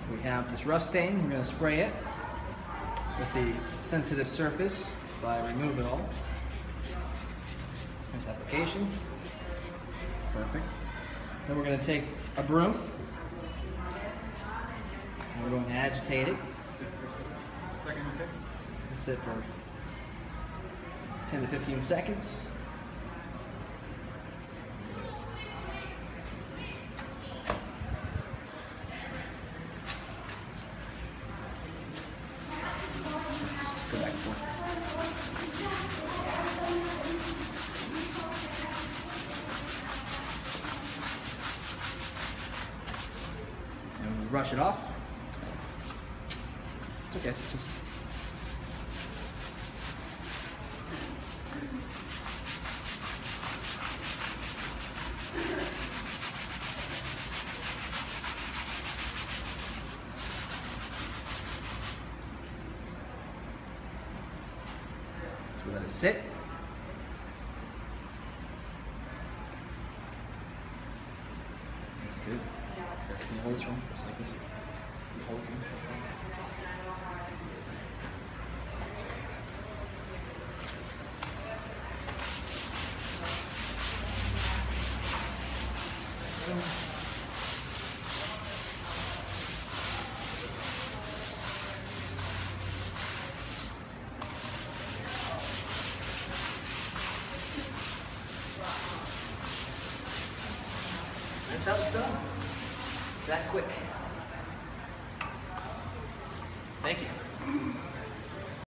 We have this rust stain. We're going to spray it with the sensitive surface by removable. Nice application. Perfect. Then we're going to take a broom. And we're going to agitate it. Sit for a second, okay? Sit for 10 to 15 seconds. Go back and forth. And we brush it off. It's okay. Just let it sit. That's good. Can you hold this one just like this? Can you hold it? That's how it's done. It's that quick.